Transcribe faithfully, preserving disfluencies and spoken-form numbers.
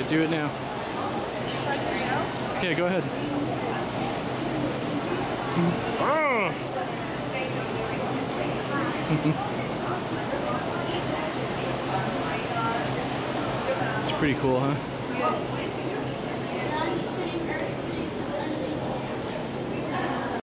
Alright, do it now. Yeah, go ahead. Oh! It's pretty cool, huh? Yeah.